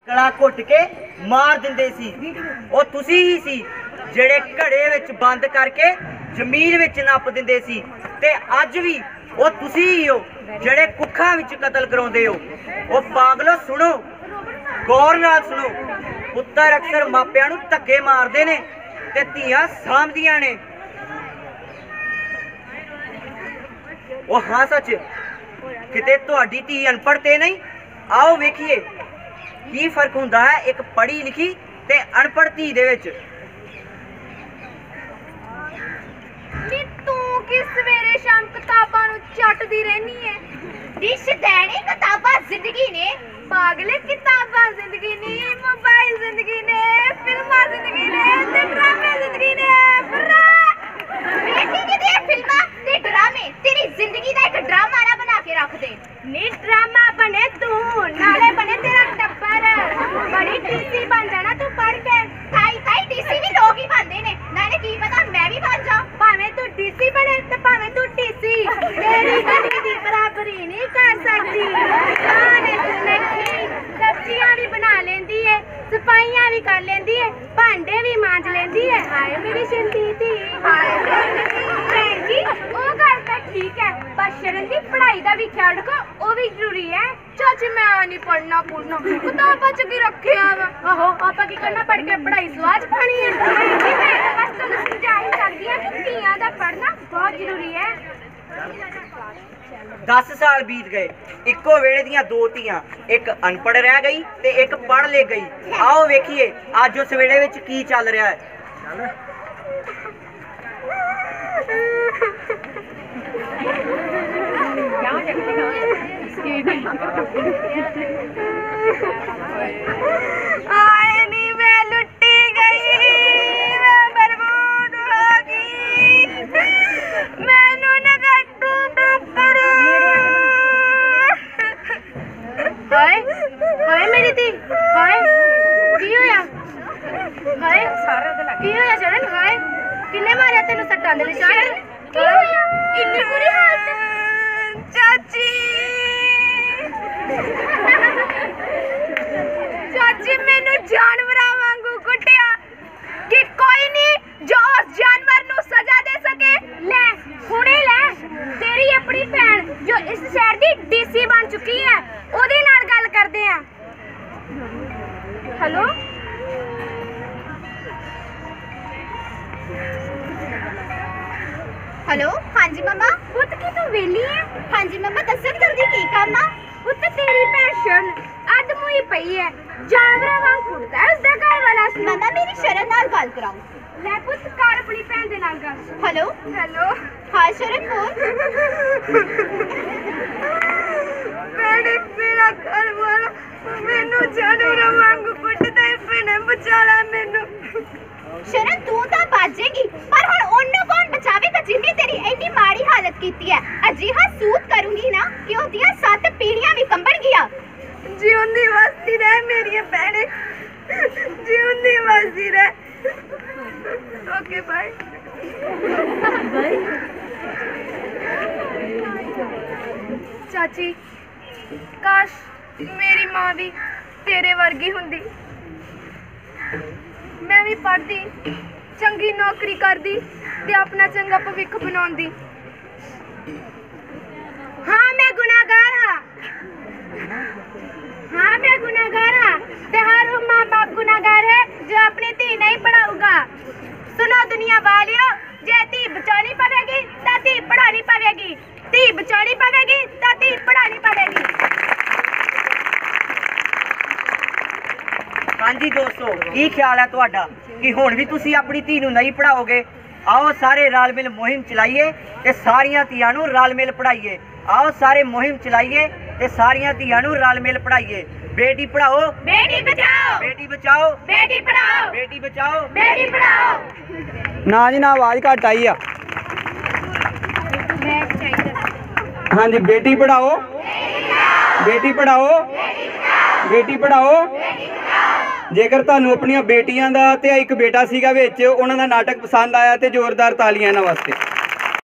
गला घुट के मार दिंदे सी। वो तुसी ही सी जेड़े घड़े विच बंद करके जमीन विच नप दिंदे सी ते अज भी वो तुसी ही हो जेड़े कुखां विच कतल कराउंदे हो। वो पागलो सुनो, गौर नाल सुनो, पुत्तर अक्सर मापियां नूं धक्के मारदे ने ते धीआं सामदियां ने। वो हाँ सच किते तुहाडी धी अनपढ़ ते नहीं। आओ वेखिए की फर्क हुंदा है एक पढ़ी लिखी ते अनपढ़ धी दे विच। नी तू कि सवेरे शाम किताबां नूं चटदी रहनी है। दिश दैनी किताबां जिंदगी ने, पागले किताबां जिंदगी ने, मोबाइल जिंदगी ने, फिल्मां जिंदगी ने ते ड्रामे जिंदगी ने। बेटी की फिल्मां ते ड्रामे तेरी जिंदगी दा एक ड्रामा ना बना के रख दे। नी ड्रामा बने तू, नाले बने तेरा टब्बर। बड़ी टीसी बन जाना तू पढ़ के। ताई ताई टीसी भी लोग ही बनते ने, नाले की पता मैं भी बन जाऊं। भावें तू टीसी बने ते भावें तू टीसी, मेरी गली दी बराबरी नहीं कर सकती। खाने सुनखी सब्जियां भी बना लेंदी है, सफाइयां भी कर लेंदी है, भांडे भी मांज लेंदी है। हाय मेरी शिंदी धी, हाय भैन जी ओ गल तां ठीक है, पर शरण दी पढ़ाई दा भी ख्याल रखो, ओ भी जरूरी है। चाची मैं नहीं पढ़ना पुढ़ना, किताबां च की रखिया वा। आहो आपां की करना, पढ़ के पढ़ाई स्वाज पानी है। जी मैं बस तुहानूं समझा ही सकदी हां कि धीआं दा पढ़ना बहुत जरूरी है। 10 साल बीत गए, इक्को वेले दियां दो धीआं, एक अनपढ़ रह गई ते एक पढ़ ले गई। आओ वेखिए अज उस वेले विच की चल रहा है। आए नी मैं लुट्टी गई, मैं बर्बाद हो गई, मैनू नगट्टू टक्कर। हाय हाय मेरी धी, हाय की होया, हाय की होया शरण, हाय किन्ने मारिया तेनू सट्टां दे निशान, की होया इन्नी बुरी हालत। चाची चाची मैनू जानवरां वांगू कुटिया कि कोई नहीं जो उस जानवर नू सजा दे सके। ले हुणे ले तेरी अपनी भैन जो इस शहर दी डीसी बन चुकी है, ओदे नाल गल करदे आ। हेलो हेलो हाँ जी मम्मा। पुत की तू वेली है? हाँ जी मम्मा दसो जल्दी की काम आ। पुत तेरी भैन शरण अद मुई पई है, जानवरां वांग कुटदा है उसदा घर वाला। मम्मा मेरी शरण नाल गल कराओ। ले पुत कर अपनी भैन दे नाल गल। हेलो हेलो हाँ शरण बोल। मेरा घर वाला मैनू जानवरां वांग कुटदा है, भैने बचा ला मैनू। शरण तू तो बाजेगी, पर हुण ओनू कौन बचावेगा जिन्ने तेरी इन्नी माड़ी हालत कीती है। अजिहा सूत करूंगी ना कि ओदियां 7 पीढ़ियां भी कंबण गया। जीउंदी वसदी रह मेरी भैने, जीउंदी वसदी रह। Okay bye. चाची काश मेरी मां भी तेरे वर्गी हुंदी, मैं भी पढ़ती, चंगी नौकरी करती ते अपना चंगा भविख बनाउंदी। हाँ मैं गुनाहगार हाँ, हाँ मैं गुनाहगार हाँ, ते हर वो माँ बाप गुनाहगार है जो अपनी धी नहीं पढ़ाऊगा। सुनो दुनिया वालियो, जे धी बचानी पवेगी तां धी पढ़ानी पवेगी, धी बचानी पवेगी तां धी पढ़ानी पवेगी। हाँ जी दोस्तों, की ख्याल है तुहाडा कि हुण भी तुसी अपनी धी नूं नहीं पढ़ाओगे? आओ सारे रल मिल मुहिम चलाइए ते सारियां धीआं नूं रल मिल पढ़ाइए। आओ सारे मुहिम चलाइए ते सारियां धीआं नूं रल मिल पढ़ाइए। बेटी पढ़ाओ बेटी बचाओ, बेटी बचाओ बेटी पढ़ाओ, बेटी बचाओ बेटी पढ़ाओ। ना जी ना आवाज घट आई आ। हाँ जी बेटी पढ़ाओ, बेटी पढ़ाओ, बेटी पढ़ाओ। जेकर ਤੁਹਾਨੂੰ ਆਪਣੀਆਂ ਬੇਟੀਆਂ ਦਾ ਤੇ ਇੱਕ ਬੇਟਾ ਸੀਗਾ ਵਿੱਚ ਉਹਨਾਂ ਦਾ ਨਾਟਕ ਪਸੰਦ ਆਇਆ ਤੇ ਜ਼ੋਰਦਾਰ ਤਾਲੀਆਂ ਇਹਨਾਂ ਵਾਸਤੇ।